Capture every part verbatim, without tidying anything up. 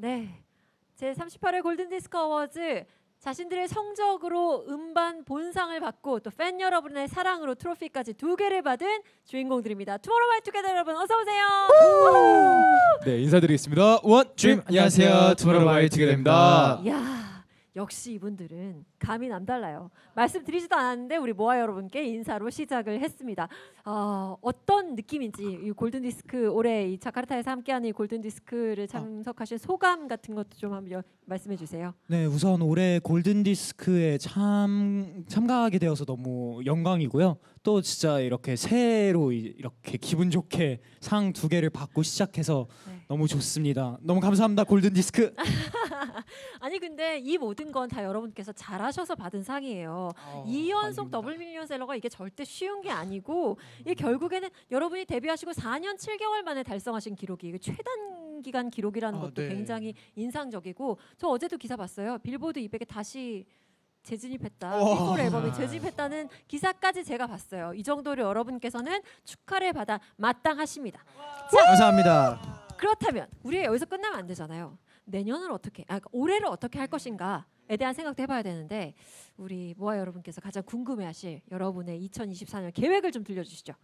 네, 제삼십팔 회 골든디스크 어워즈 자신들의 성적으로 음반 본상을 받고 또 팬 여러분의 사랑으로 트로피까지 두 개를 받은 주인공들입니다. 투모로우바이투게더 여러분 어서 오세요. 네, 인사드리겠습니다. 원 드림 안녕하세요. 투모로우바이투게더입니다. 이야, 역시 이분들은 감이 남달라요. 말씀드리지도 않았는데 우리 모아 여러분께 인사로 시작을 했습니다. 어, 어떤 느낌인지 이 골든디스크 올해 이 자카르타에서 함께하는 이 골든디스크를 참석하신 소감 같은 것도 좀 한번 말씀해 주세요. 네, 우선 올해 골든디스크에 참 참가하게 되어서 너무 영광이고요. 또 진짜 이렇게 새해로 이렇게 기분 좋게 상 두 개를 받고 시작해서 네. 너무 좋습니다. 너무 감사합니다, 골든디스크. 아니 근데 이 모든 건 다 여러분께서 잘하셔서 받은 상이에요. 어, 이 연속 아닙니다. 더블 밀리언셀러가 이게 절대 쉬운 게 아니고 이게 결국에는 여러분이 데뷔하시고 사 년 칠 개월 만에 달성하신 기록이 이게 최단 기간 기록이라는 아, 것도 네. 굉장히 인상적이고 저 어제도 기사 봤어요. 빌보드 이백에 다시 재진입했다. 와. 피폴 앨범에 재진입했다는 기사까지 제가 봤어요. 이 정도로 여러분께서는 축하를 받아 마땅하십니다. 자, 감사합니다. 그렇다면 우리가 여기서 끝나면 안 되잖아요. 내년을 어떻게, 아, 올해를 어떻게 할 것인가에 대한 생각도 해봐야 되는데 우리 모아 여러분께서 가장 궁금해하실 여러분의 이천이십사 년 계획을 좀 들려주시죠.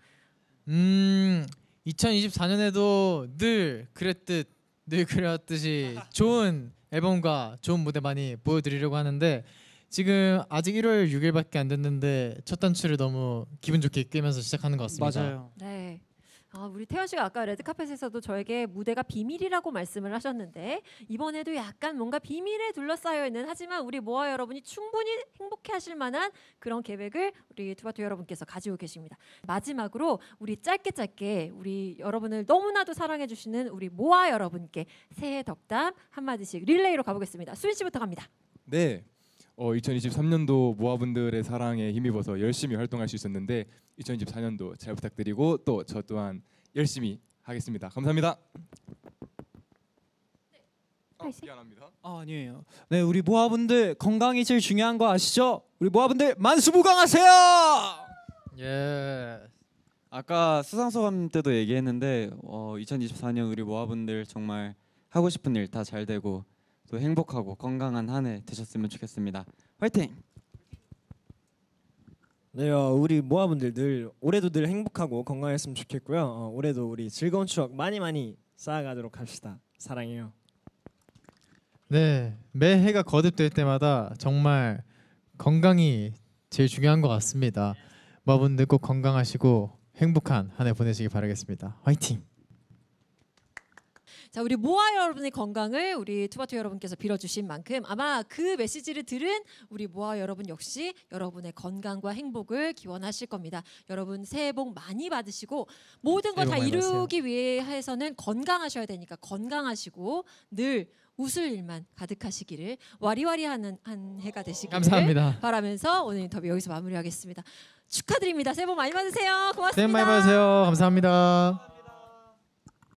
음, 이천이십사 년에도 늘 그랬듯 늘 그래왔듯이 좋은 앨범과 좋은 무대 많이 보여드리려고 하는데 지금 아직 일월 육 일밖에 안 됐는데 첫 단추를 너무 기분 좋게 이끌면서 시작하는 것 같습니다. 맞아요. 네. 아, 우리 태연 씨가 아까 레드카펫에서도 저에게 무대가 비밀이라고 말씀을 하셨는데 이번에도 약간 뭔가 비밀에 둘러싸여 있는 하지만 우리 모아 여러분이 충분히 행복해하실 만한 그런 계획을 우리 투바투 여러분께서 가지고 계십니다. 마지막으로 우리 짧게 짧게 우리 여러분을 너무나도 사랑해 주시는 우리 모아 여러분께 새해 덕담 한마디씩 릴레이로 가보겠습니다. 수인 씨부터 갑니다. 네, 어, 이천이십삼 년도 모아분들의 사랑에 힘입어서 열심히 활동할 수 있었는데 이천이십사 년도 잘 부탁드리고 또 저 또한 열심히 하겠습니다. 감사합니다. 어, 미안합니다. 아, 아니에요. 네, 우리 모아분들 건강이 제일 중요한 거 아시죠? 우리 모아분들 만수무강하세요. 예. 아까 수상소감 때도 얘기했는데 어, 이천이십사 년 우리 모아분들 정말 하고 싶은 일 다 잘 되고 또 행복하고 건강한 한 해 되셨으면 좋겠습니다. 화이팅! 네, 어, 우리 모아분들 늘 올해도 늘 행복하고 건강했으면 좋겠고요. 어, 올해도 우리 즐거운 추억 많이 많이 쌓아가도록 합시다. 사랑해요. 네, 매해가 거듭될 때마다 정말 건강이 제일 중요한 것 같습니다. 모아분들 꼭 건강하시고 행복한 한 해 보내시기 바라겠습니다. 화이팅! 자, 우리 모아 여러분의 건강을 우리 투바투 여러분께서 빌어주신 만큼 아마 그 메시지를 들은 우리 모아 여러분 역시 여러분의 건강과 행복을 기원하실 겁니다. 여러분 새해 복 많이 받으시고 모든 걸 다 새해 복 많이 이루기 위해서는 건강하셔야 되니까 건강하시고 늘 웃을 일만 가득하시기를 와리와리하는 한 해가 되시기를 감사합니다. 바라면서 오늘 인터뷰 여기서 마무리하겠습니다. 축하드립니다. 새해 복 많이 받으세요. 고맙습니다. 새해 복 많이 받으세요. 감사합니다.